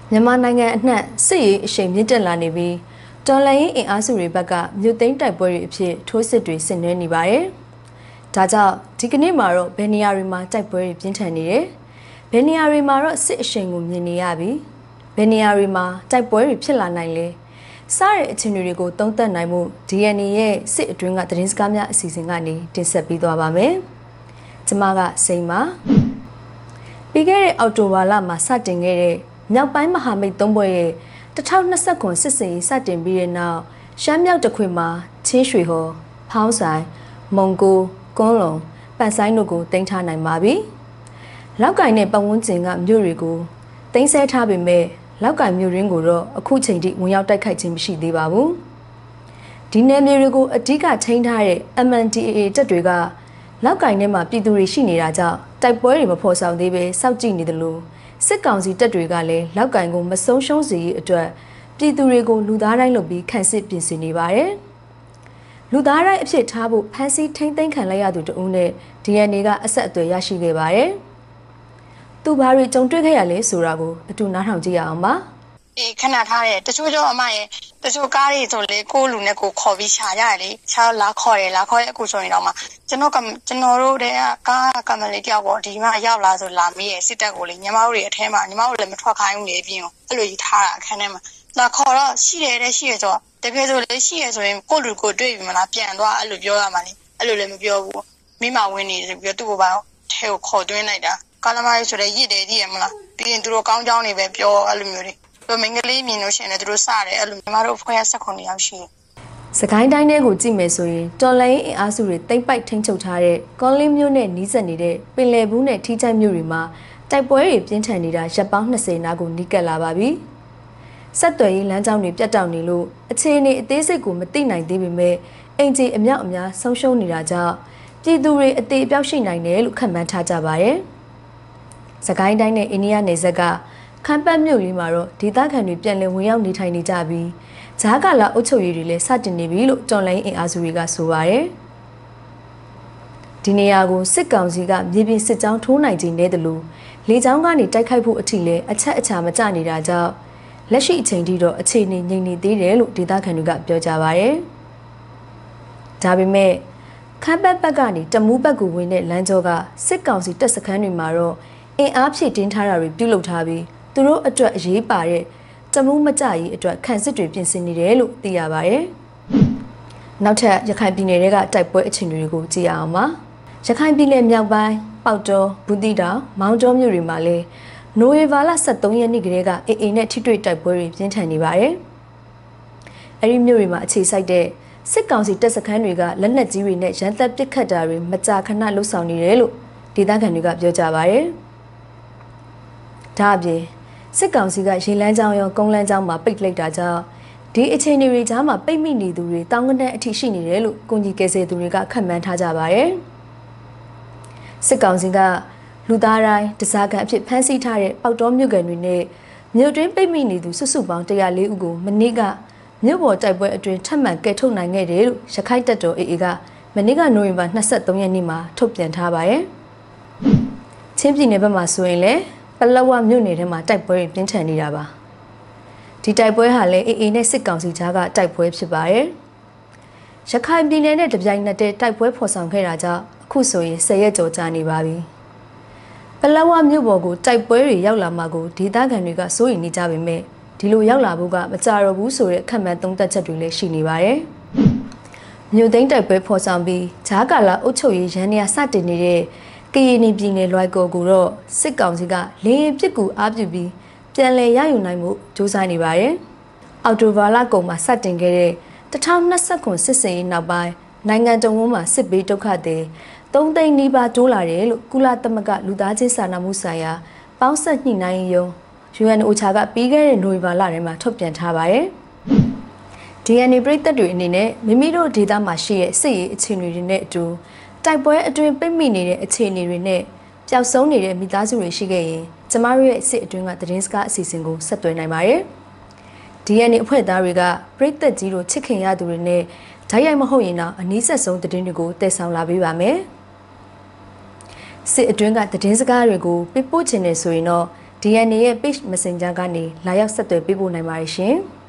မြန်မာနိုင်ငံအနှံ့စစ်ရေးအရှိန်မြင့်တက်လာနေပြီးတော်လှန်ရေးအင်အားစုတွေဘက်ကမြို့သိမ်းတိုက်ပွဲတွေအဖြစ်ထိုးစစ်တွေဆင်နွှဲနေပါတယ်။ဒါကြောင့်ဒီကနေ့မှာတော့ဘယ်နေရာတွေမှာတိုက်ပွဲတွေပြင်းထန်နေတယ်။ဘယ်နေရာတွေမှာတော့စစ်အရှိန်ကိုမြင်နေရပြီးဘယ်နေရာတွေမှာတိုက်ပွဲတွေဖြစ်လာနိုင်လဲ။စတဲ့အခြေအနေတွေကိုသုံးသပ်နိုင်မှု DNA ရဲ့စစ်အတွင်းကသတင်းစကားများအစီအစဉ်ကနေတင်ဆက်ပေးသွားပါမယ်။ကျွန်မကစိန်ပါပြီးခဲ့တဲ့အောက်တိုဘာလမှာစတင်ခဲ့တဲ့မြောက်ပိုင်းမဟာမိတ်၃ဘွဲ့ရဲ့2029စစ်စင်ရေးစတင်ပြီးတဲ့နောက်ရှမ်းမြောက်တစ်ခွင်မှာချင်းရွှေဟော်ဖောင်းဆိုင်မုံကိုကွန်းလုံပန်ဆိုင်တို့ကိုတင်ထားနိုင်ပါပြီ။လောက်ကင်နဲ့ပတ်ဝန်းကျင်ကမြို့တွေကိုတင်ဆက်ထားပေမဲ့လောက်ကင်မြို့ရင်းကိုတော့အခုချိန်ထိဝင်ရောက်တိုက်ခိုက်ခြင်းမရှိသေးပါဘူး။ဒီနယ်မြေတွေကိုအဓိကထိန်းထားတဲ့ MNDAA တပ်တွေကလောက်ကင်ထဲမှာပြည်သူတွေရှိနေတာကြောင့်တိုက်ပွဲတွေမဖော်ဆောင်သေးပဲစောင့်ကြည့်နေတယ်လို့စစ်ကောင်စီတပ်တွေကလည်းလောက်ကင်ကိုမဆုံးရှုံးစေရေးအတွက်ပြည်သူတွေကိုလူသားတိုင်းလုပ်ပြီးခန့်စစ်ပြင်ဆင်နေပါတယ်။လူသားတိုင်းအဖြစ်ထားဖို့ဖမ်းဆီးထိန်းသိမ်းခံလိုက်ရသူတဦးနဲ့ DNA ကအဆက်အသွယ်ရရှိခဲ့ပါတယ်။သူဘာတွေကြုံတွေ့ခဲ့ရလဲဆိုတာကိုအတူနားထောင်ကြည့်ရအောင်ပါ။ခဏထားတယ်တချို့ကြောအမရဲ့တချို့ကားတွေဆိုလေကိုလူနဲ့ကိုခေါ်ပြီးရှာရတယ်လေရှာလာခေါ်တယ်လာခေါ်ရဲ့အခုဆိုရင်တော့မှကျွန်တော်တို့တဲ့ကားကမလေးတယောက်ပေါ့ဒီမှာရောက်လာဆိုလာမေးရဲ့စစ်တပ်ကိုလေညီမတို့တွေအထဲမှာညီမတို့လည်းမထွက်ခိုင်းဘူးလေပြင်းကိုအဲ့လိုကြီးထားတာအခန်းထဲမှာလာခေါ်တော့ရှိတယ်တဲ့ရှိရဆိုတကယ်ဆိုလေရှိရဆိုရင်ကိုလူကိုတွေ့ပြီမလားပြန်သွားအဲ့လိုပြောရမှာလေအဲ့လိုလည်းမပြောဘူးမိမဝင်နေတယ်ပြီးတော့သူ့ကိုပါထဲကိုခေါ်သွင်းလိုက်တာကားသမားကြီးဆိုတဲ့ရစ်တယ်ကြည့်ရမလားပြီးရင်သူတို့ကောင်းကြောင်းတွေပဲပြောအဲ့လိုမျိုးတွေမင်္ဂလေးမြင်လို့ရှိရင်လည်းသူတို့စတယ်အဲ့လိုညီမတို့ဖွဲ့ရ18ယောက်ရှိတယ်စကိုင်းတိုင်းထဲကိုကြည့်မယ်ဆိုရင်တော်လိုင်းအင်အားစုတွေတိမ့်ပိုက်ထိန်းချုပ်ထားတဲ့ကောလင်းမြို့နဲ့နီးစပ်နေတဲ့ပင်လယ်ဘူးနဲ့ထီးချိုင်မြို့တွေမှာတိုက်ပွဲတွေပြင်းထန်နေတာရပ်ပေါင်း20နားကိုနီးကပ်လာပါပြီ။ဆက်သွယ်ရေးလမ်းကြောင်းတွေပြတ်တောက်နေလို့အခြေအနေအသေးစိတ်ကိုမသိနိုင်သေးပေမဲ့အင်ဂျီအမြောက်အများဆုံးရှုံးနေတာကြောင့်ပြည်သူတွေအသေးအပြောက်ရှိနိုင်တယ်လို့ခန့်မှန်းထားကြပါတယ်။စကိုင်းတိုင်းနဲ့အိန္ဒိယနယ်စပ်ကခမ်းပတ်မြို့လေးမှာတော့ဒေသခံတွေပြန်လည်ဝင်ရောက်နေထိုင်နေကြပြီးဂျားကာလာအုပ်ချုပ်ရေးတွေလည်းစတင်နေပြီလို့တော်လိုင်းအင်အားစုတွေကဆိုပါတယ်။ဒီနေရာကိုစစ်ကောင်စီကမြေပြင်စစ်ကြောင်းထိုးနိုင်ခြင်းနဲ့တလို့လေကြောင်းကနေတိုက်ခိုက်ဖို့အထိလည်းအချက်အချာမကျနေတာကြောင့်လက်ရှိအချိန်ထိတော့အခြေအနေငြိမ်နေသေးတယ်လို့ဒေသခံတွေကပြောကြပါတယ်။ဒါပေမဲ့ခမ်းပတ်ဘက်ကနေတမူးဘက်ကိုဝင်တဲ့လမ်းကြောကစစ်ကောင်စီတပ်စခန်းတွေမှာတော့အင်အားဖြည့်တင်းထားတာတွေပြုလုပ်ထားပြီးသူတို့အတွက်အရေးပါတဲ့တမူးမကြရေးအတွက်ခံစစ်တွေပြင်ဆင်နေတယ်လို့သိရပါတယ်။နောက်ထပ်ရခိုင်ပြည်နယ်ကတိုက်ပွဲအခြေအနေတွေကိုကြည့်အောင်ပါ။ရခိုင်ပြည်နယ်မြောက်ပိုင်းပေါတောဘူးတိတောင်မောင်တောမြို့တွေမှာလည်းနိုဝင်ဘာလ23ရက်နေ့ကလေးကအေနဲ့ထိတွေ့တိုက်ပွဲတွေပြင်းထန်နေပါတယ်။အဲဒီမြို့တွေမှာအခြေစိုက်တဲ့စစ်ကောင်စီတပ်စခန်းတွေကလက်နက်ကြီးတွေနဲ့ရန်တပ်ပစ်ခတ်တာတွေမကြာခဏလှုပ်ဆောင်နေတယ်လို့ဒေသခံတွေကပြောကြပါတယ်။ဒါအပြင်စစ်ကောင်စီကရေလန်းကြောင်းရောကုန်းလန်းကြောင်းမှာပိတ်လိုက်တာကြောင့်ဒီအခြေအနေတွေကြားမှာပိတ်မိနေသူတွေတောင်းကနန်းအထိရှိနေတယ်လို့ကုန်ကြီးကယ်ဆယ်သူတွေကခန့်မှန်းထားကြပါတယ်။စစ်ကောင်စီကလူသားတိုင်းတစားကန်အဖြစ်ဖမ်းဆီးထားတဲ့ပေါက်တော်မြို့ကန်တွေနဲ့မြို့တွင်းပိတ်မိနေသူစုစုပေါင်း104ဦးကိုမနေ့ကမြို့ပေါ်တိုက်ပွဲအတွင်းထပ်မံကယ်ထုတ်နိုင်ခဲ့တယ်လို့ရခိုင်တပ်တော် AA ကမနေ့ကနိုဝင်ဘာ23ရက်နေ့မှာထုတ်ပြန်ထားပါတယ်။ချင်းပြည်နယ်ဘက်မှာဆိုရင်လည်းပလောဝမြို့နယ်ထဲမှာတိုက်ပွဲပြင်းထန်နေတာပါဒီတိုက်ပွဲဟာလည်း AA နဲ့စစ်ကောင်စီကြားကတိုက်ပွဲဖြစ်ပါတယ်ရခိုင်ပြည်နယ်နဲ့တပြိုင်နက်တည်းတိုက်ပွဲဖော်ဆောင်ခဲ့တာကြောင့်အခုဆိုရင်10ရက်ကျော်ကြာနေပါပြီပလောဝမြို့ပေါ်ကိုတိုက်ပွဲတွေရောက်လာမှကိုဒေသခံတွေကစိုးရိမ်နေကြပေမဲ့ဒီလိုရောက်လာဖို့ကမကြတော့ဘူးဆိုတဲ့ခန့်မှန်းသုံးသပ်ချက်တွေလည်းရှိနေပါတယ်မြို့သိမ်းတိုက်ပွဲဖော်ဆောင်ပြီးဂျားကာလာအုပ်ချုပ်ရေးရန်နေရာစတင်နေတဲ့ကရင်ပြည်နယ်လွိုက်ကော်ကိုတော့စစ်ကောင်စီကလေရင်ပစ်ကူအားပြုပြီးပြန်လည်ရယူနိုင်မှုစူးစမ်းနေပါတယ်။အော်တိုဘာလကုန်မှာစတင်ခဲ့တဲ့2029စစ်စင်ရေးနောက်ပိုင်းနိုင်ငံတော်ဝန်မှစစ်ဘေးဒုက္ခသည်3သိန်းနီးပါးတိုးလာတယ်လို့ကုလသမဂ္ဂလူသားချင်းစာနာမှုဆိုင်ရာပေါင်းစပ်ညှိနှိုင်းရေးရုံး UNOCHA ကပြီးခဲ့တဲ့နိုဝင်ဘာလထဲမှာထုတ်ပြန်ထားပါတယ်။ DNA ပြည်သက်တွေအနေနဲ့မိမိတို့ဒေသမှာရှိတဲ့စစ်ရေးအခြေအနေတွေနဲ့အတူတိုက်ပွဲအတွင်းပိတ်မိနေတဲ့အခြေအနေတွေနဲ့ပျောက်ဆုံးနေတဲ့မိသားစုတွေရှိခဲ့ရင်ကျမတို့ရဲ့စစ်အတွင်းကသတင်းစကားအစီအစဉ်ကိုဆက်သွယ်နိုင်ပါတယ်။ DNA အဖွဲ့သားတွေကပြည်သက်ကြီးတို့ချစ်ခင်ရသူတွေနဲ့ဓာတ်ရိုက်မဟုတ်ရင်တော့အနည်းဆက်ဆုံးသတင်းတွေကိုတည်ဆောင်လာပေးပါမယ်။စစ်အတွင်းကသတင်းစကားတွေကိုပြပို့ချင်နေဆိုရင်တော့ DNA ရဲ့ page messenger ကနေလာရောက်ဆက်သွယ်ပေးပို့နိုင်ပါတယ်ရှင်။